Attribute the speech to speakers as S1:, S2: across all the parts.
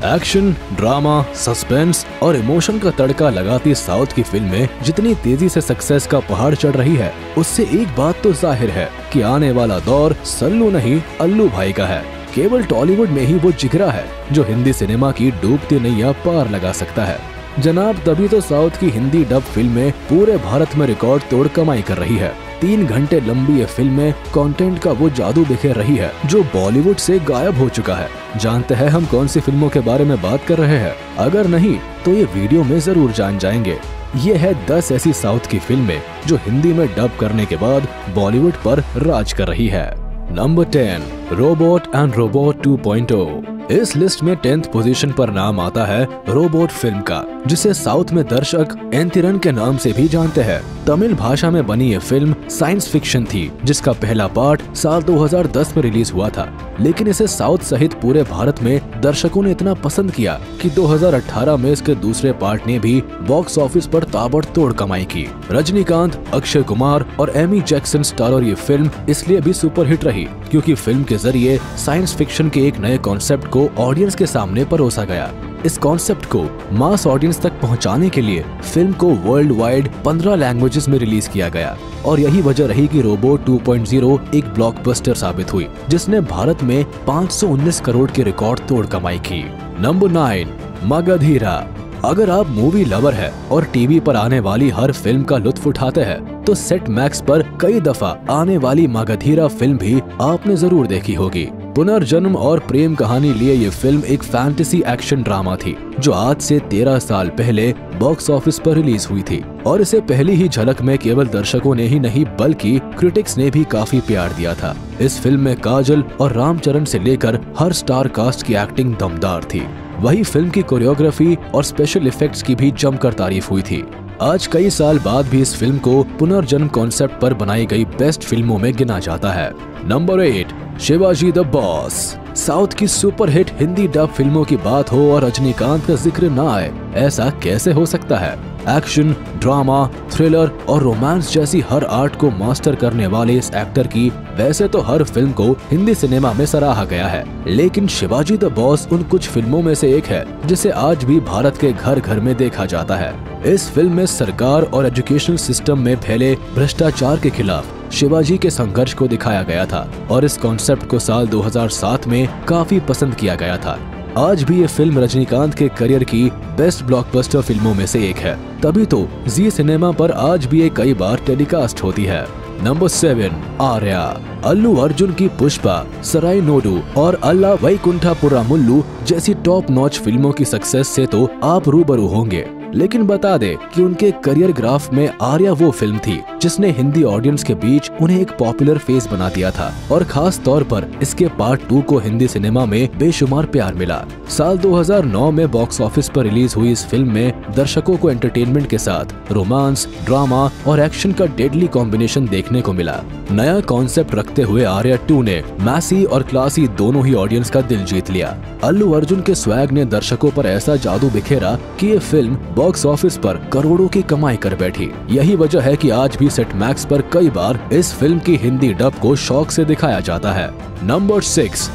S1: Action, drama, suspense और emotion का तड़का लगाती साउथ की फिल्में जितनी तेजी से सक्सेस का पहाड़ चढ़ रही है, उससे एक बात तो जाहिर है कि आने वाला दौर सल्लू नहीं अल्लू भाई का है। केवल टॉलीवुड में ही वो जिगरा है जो हिंदी सिनेमा की डूबती नैया पार लगा सकता है। जनाब, तभी तो साउथ की हिंदी डब फिल्में पूरे भारत में रिकॉर्ड तोड़ कमाई कर रही है। 3 घंटे लंबी ये फिल्में कंटेंट का वो जादू बिखेर रही है जो बॉलीवुड से गायब हो चुका है। जानते हैं हम कौन सी फिल्मों के बारे में बात कर रहे हैं? अगर नहीं तो ये वीडियो में जरूर जान जाएंगे। ये है 10 ऐसी साउथ की फिल्में जो हिंदी में डब करने के बाद बॉलीवुड पर राज कर रही है। Number 10, robot and robot 2.0। इस लिस्ट में 10th पोजीशन पर नाम आता है रोबोट फिल्म का, जिसे साउथ में दर्शक एंथिरन के नाम से भी जानते हैं। तमिल भाषा में बनी ये फिल्म साइंस फिक्शन थी, जिसका पहला पार्ट साल 2010 में रिलीज हुआ था, लेकिन इसे साउथ सहित पूरे भारत में दर्शकों ने इतना पसंद किया कि 2018 में इसके दूसरे पार्ट ने भी बॉक्स ऑफिस पर ताबड़तोड़ कमाई की। रजनीकांत, अक्षय कुमार और एमी जैक्सन स्टारर ये फिल्म इसलिए भी सुपरहिट रही क्योंकि फिल्म के जरिए साइंस फिक्शन के एक नए कॉन्सेप्ट को ऑडियंस के सामने परोसा गया। इस कॉन्सेप्ट को मास ऑडियंस तक पहुंचाने के लिए फिल्म को वर्ल्ड वाइड 15 लैंग्वेजेस में रिलीज किया गया और यही वजह रही कि रोबोट 2.0 एक ब्लॉकबस्टर साबित हुई, जिसने भारत में 519 करोड़ के रिकॉर्ड तोड़ कमाई की। नंबर 9, मगधीरा। अगर आप मूवी लवर है और टीवी पर आने वाली हर फिल्म का लुत्फ उठाते हैं तो सेट मैक्स पर कई दफा आने वाली मगधीरा फिल्म भी आपने जरूर देखी होगी। पुनर्जन्म और प्रेम कहानी लिए ये फिल्म एक फैंटेसी एक्शन ड्रामा थी जो आज से 13 साल पहले बॉक्स ऑफिस पर रिलीज हुई थी और इसे पहली ही झलक में केवल दर्शकों ने ही नहीं बल्कि क्रिटिक्स ने भी काफी प्यार दिया था। इस फिल्म में काजल और रामचरण से लेकर हर स्टार कास्ट की एक्टिंग दमदार थी। वही फिल्म की कोरियोग्राफी और स्पेशल इफेक्ट्स की भी जमकर तारीफ हुई थी। आज कई साल बाद भी इस फिल्म को पुनर्जन्म कॉन्सेप्ट पर बनाई गई बेस्ट फिल्मों में गिना जाता है। Number 8, Shivaji the boss. South की सुपरहिट हिंदी डब फिल्मों की बात हो और रजनीकांत का जिक्र ना आए, ऐसा कैसे हो सकता है? एक्शन, ड्रामा, थ्रिलर और रोमांस जैसी हर आर्ट को मास्टर करने वाले इस एक्टर की वैसे तो हर फिल्म को हिंदी सिनेमा में सराहा गया है, लेकिन शिवाजी द बॉस उन कुछ फिल्मों में से एक है जिसे आज भी भारत के घर घर में देखा जाता है। इस फिल्म में सरकार और एजुकेशनल सिस्टम में फैले भ्रष्टाचार के खिलाफ शिवाजी के संघर्ष को दिखाया गया था और इस कॉन्सेप्ट को साल 2007 में काफी पसंद किया गया था। आज भी ये फिल्म रजनीकांत के करियर की बेस्ट ब्लॉकबस्टर फिल्मों में से एक है, तभी तो जी सिनेमा पर आज भी ये कई बार टेलीकास्ट होती है। नंबर 7, आर्या। अल्लू अर्जुन की पुष्पा, सराय नोडू और अल्ला वैकुंठपुरा मुल्लू जैसी टॉप नॉच फिल्मों की सक्सेस से तो आप रूबरू होंगे, लेकिन बता दे कि उनके करियर ग्राफ में आर्या वो फिल्म थी जिसने हिंदी ऑडियंस के बीच उन्हें एक पॉपुलर फेस बना दिया था और खास तौर पर इसके पार्ट 2 को हिंदी सिनेमा में बेशुमार प्यार मिला। साल 2009 में बॉक्स ऑफिस पर रिलीज हुई इस फिल्म में दर्शकों को एंटरटेनमेंट के साथ रोमांस, ड्रामा और एक्शन का डेडली कॉम्बिनेशन देखने को मिला। नया कॉन्सेप्ट रखते हुए आर्या 2 ने मैसी और क्लासी दोनों ही ऑडियंस का दिल जीत लिया। अल्लू अर्जुन के स्वैग ने दर्शकों पर ऐसा जादू बिखेरा कि ये फिल्म बॉक्स ऑफिस पर करोड़ों की कमाई कर बैठी। यही वजह है कि आज भी सेट मैक्स पर कई बार इस फिल्म की हिंदी डब को शौक से दिखाया जाता है। नंबर 6,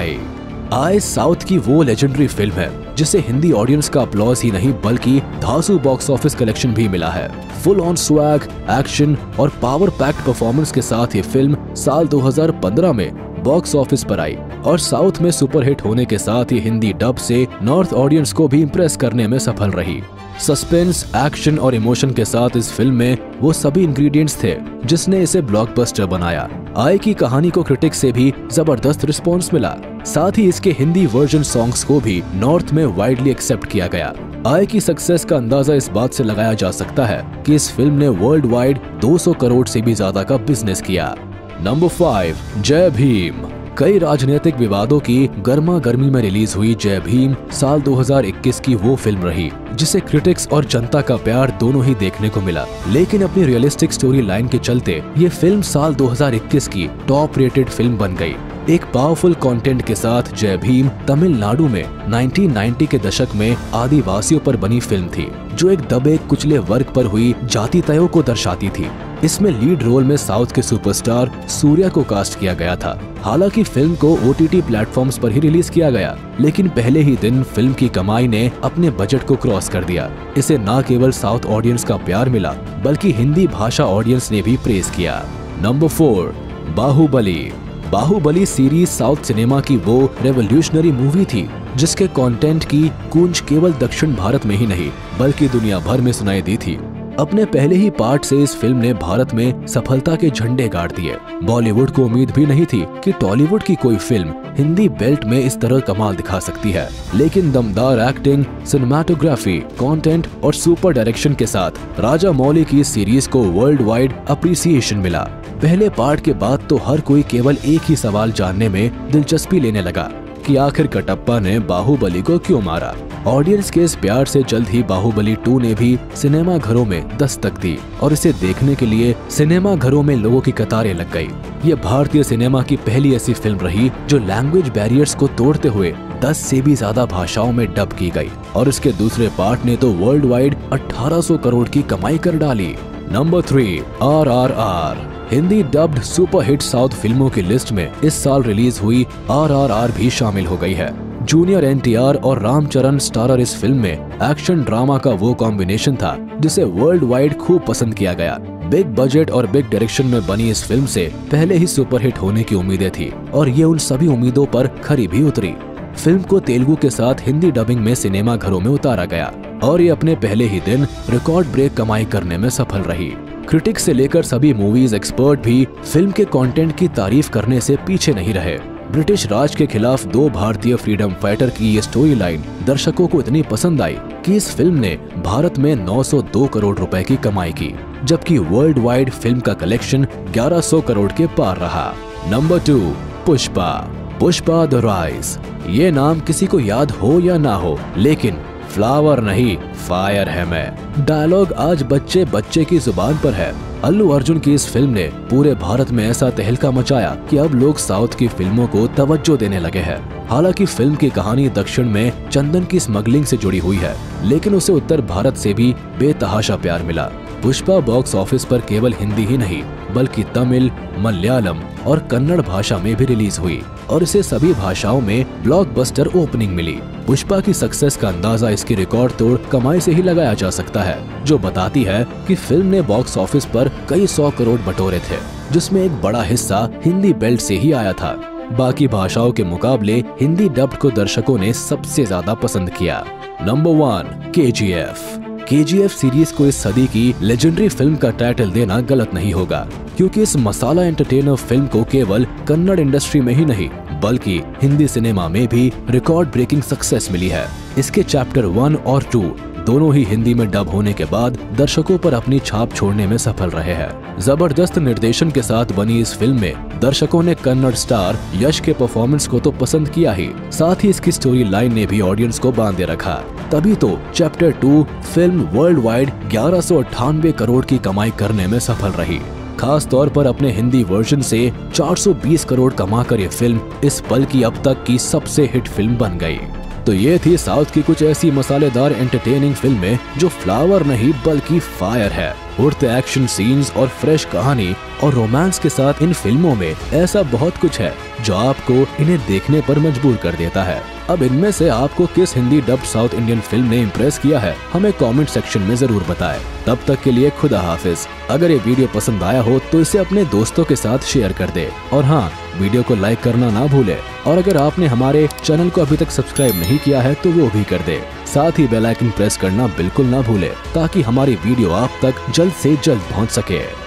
S1: आई साउथ की वो लेजेंडरी फिल्म है जिसे हिंदी ऑडियंस का अपलॉज ही नहीं बल्कि धांसू बॉक्स ऑफिस कलेक्शन भी मिला है। फुल ऑन स्वैग, एक्शन और पावर पैक्ड परफॉर्मेंस के साथ ये फिल्म साल 2015 में बॉक्स ऑफिस पर आई और साउथ में सुपरहिट होने के साथ ही हिंदी डब से नॉर्थ ऑडियंस को भी इम्प्रेस करने में सफल रही। सस्पेंस, एक्शन और इमोशन के साथ इस फिल्म में वो सभी इंग्रेडिएंट्स थे जिसने इसे ब्लॉकबस्टर बनाया। आई की कहानी को क्रिटिक्स से भी जबरदस्त रिस्पॉन्स मिला, साथ ही इसके हिंदी वर्जन सॉन्ग्स को भी नॉर्थ में वाइडली एक्सेप्ट किया गया। आई की सक्सेस का अंदाजा इस बात से लगाया जा सकता है कि इस फिल्म ने वर्ल्ड वाइड 200 करोड़ से भी ज्यादा का बिजनेस किया। नंबर 5, जय भीम। कई राजनीतिक विवादों की गर्मा गर्मी में रिलीज हुई जय भीम साल 2021 की वो फिल्म रही जिसे क्रिटिक्स और जनता का प्यार दोनों ही देखने को मिला, लेकिन अपनी रियलिस्टिक स्टोरी लाइन के चलते ये फिल्म साल 2021 की टॉप रेटेड फिल्म बन गई। एक पावरफुल कंटेंट के साथ जय भीम तमिलनाडु में 1990 के दशक में आदिवासियों पर बनी फिल्म थी जो एक दबे कुचले वर्ग पर हुई जाति तयों को दर्शाती थी। इसमें लीड रोल में साउथ के सुपरस्टार सूर्या को कास्ट किया गया था। हालांकि फिल्म को OTT प्लेटफॉर्म्स पर ही रिलीज किया गया, लेकिन पहले ही दिन फिल्म की कमाई ने अपने बजट को क्रॉस कर दिया। इसे न केवल साउथ ऑडियंस का प्यार मिला, बल्कि हिंदी भाषा ऑडियंस ने भी प्रेज किया। Number 4, Baahubali. Baahubali series south cinema की वो रेवोल्यूशनरी मूवी थी जिसके कंटेंट की गूंज केवल दक्षिण भारत में ही नहीं बल्कि दुनिया भर में सुनाई दी थी। अपने पहले ही पार्ट से इस फिल्म ने भारत में सफलता के झंडे गाड़ दिए। बॉलीवुड को उम्मीद भी नहीं थी कि टॉलीवुड की कोई फिल्म हिंदी बेल्ट में इस तरह कमाल दिखा सकती है, लेकिन दमदार एक्टिंग, सिनेमाटोग्राफी, कंटेंट और सुपर डायरेक्शन के साथ राजा मौली की सीरीज को वर्ल्ड वाइड अप्रिसिएशन मिला। पहले पार्ट के बाद तो हर कोई केवल एक ही सवाल जानने में दिलचस्पी लेने लगा कि आखिर कटप्पा ने बाहुबली को क्यों मारा। ऑडियंस के इस प्यार से जल्द ही बाहुबली 2 ने भी सिनेमा घरों में दस्तक दी और इसे देखने के लिए सिनेमा घरों में लोगों की कतारें लग गई। ये भारतीय सिनेमा की पहली ऐसी फिल्म रही जो लैंग्वेज बैरियर्स को तोड़ते हुए 10 से भी ज्यादा भाषाओं में डब की गई और इसके दूसरे पार्ट ने तो वर्ल्ड वाइड 1800 करोड़ की कमाई कर डाली। Number 3, RRR। Hindi dubbed super hit south फिल्मों की लिस्ट में इस साल रिलीज हुई RRR भी शामिल हो गई है। जूनियर NTR और रामचरण स्टारर इस फिल्म में एक्शन ड्रामा का वो कॉम्बिनेशन था जिसे वर्ल्ड वाइड खूब पसंद किया गया। बिग बजट और बिग डायरेक्शन में बनी इस फिल्म से पहले ही सुपरहिट होने की उम्मीदें थी और ये उन सभी उम्मीदों पर खरी भी उतरी। फिल्म को तेलुगु के साथ हिंदी डबिंग में सिनेमा घरों में उतारा गया और ये अपने पहले ही दिन रिकॉर्ड ब्रेक कमाई करने में सफल रही। क्रिटिक्स से लेकर सभी मूवीज एक्सपर्ट भी फिल्म के कंटेंट की तारीफ करने से पीछे नहीं रहे। ब्रिटिश राज के खिलाफ 2 भारतीय फ्रीडम फाइटर की ये स्टोरी लाइन दर्शकों को इतनी पसंद आई कि इस फिल्म ने भारत में 902 करोड़ रुपए की कमाई की, जबकि वर्ल्ड वाइड फिल्म का कलेक्शन 1100 करोड़ के पार रहा। Number 2, Pushpa. Pushpa the rise. ये नाम किसी को याद हो या ना हो, लेकिन फ्लावर नहीं फायर है मैं। डायलॉग आज बच्चे बच्चे की जुबान पर है। अल्लू अर्जुन की इस फिल्म ने पूरे भारत में ऐसा तहलका मचाया कि अब लोग साउथ की फिल्मों को तवज्जो देने लगे हैं। हालांकि फिल्म की कहानी दक्षिण में चंदन की स्मगलिंग से जुड़ी हुई है, लेकिन उसे उत्तर भारत से भी बेतहाशा प्यार मिला। पुष्पा बॉक्स ऑफिस पर केवल हिंदी ही नहीं बल्कि तमिल, मलयालम और कन्नड़ भाषा में भी रिलीज हुई और इसे सभी भाषाओं में ब्लॉकबस्टर ओपनिंग मिली। पुष्पा की सक्सेस का अंदाजा इसकी रिकॉर्ड तोड़ कमाई से ही लगाया जा सकता है, जो बताती है कि फिल्म ने बॉक्स ऑफिस पर कई 100 करोड़ बटोरे थे, जिसमें एक बड़ा हिस्सा हिंदी बेल्ट से ही आया था। बाकी भाषाओं के मुकाबले हिंदी डब्ड को दर्शकों ने सबसे ज्यादा पसंद किया। Number 1, KGF। KGF सीरीज को इस सदी की लेजेंडरी फिल्म का टाइटल देना गलत नहीं होगा, क्योंकि इस मसाला एंटरटेनर फिल्म को केवल कन्नड़ इंडस्ट्री में ही नहीं बल्कि हिंदी सिनेमा में भी रिकॉर्ड ब्रेकिंग सक्सेस मिली है। इसके चैप्टर 1 और 2 दोनों ही हिंदी में डब होने के बाद दर्शकों पर अपनी छाप छोड़ने में सफल रहे हैं। जबरदस्त निर्देशन के साथ बनी इस फिल्म में दर्शकों ने कन्नड़ स्टार यश के परफॉर्मेंस को तो पसंद किया ही, साथ ही इसकी स्टोरी लाइन ने भी ऑडियंस को बांधे रखा। तभी तो chapter 2 film world wide 1198 crore की कमाई करने में सफल रही। खास तौर पर अपने हिंदी वर्जन से 420 करोड़ कमाकर ये फिल्म इस पल की अब तक की सबसे हिट फिल्म बन गई। तो ये थी साउथ की कुछ ऐसी मसालेदार एंटरटेनिंग फिल्में जो फ्लावर नहीं बल्कि फायर है। उड़ते एक्शन सीन्स और फ्रेश कहानी और रोमांस के साथ इन फिल्मों में ऐसा बहुत कुछ है जो आपको इन्हें देखने पर मजबूर कर देता है। अब इनमें से आपको किस Hindi dubbed south Indian film ने इम्प्रेस किया है, हमें कमेंट सेक्शन में जरूर बताएं। तब तक के लिए खुदा हाफिज। अगर ये वीडियो पसंद आया हो तो इसे अपने दोस्तों के साथ शेयर कर दे और हाँ, वीडियो को लाइक करना ना भूले और अगर आपने हमारे चैनल को अभी तक सब्सक्राइब नहीं किया है तो वो भी कर दे। साथ ही बेल आइकन प्रेस करना बिल्कुल ना भूले ताकि हमारी वीडियो आप तक जल्द से जल्द पहुंच सके।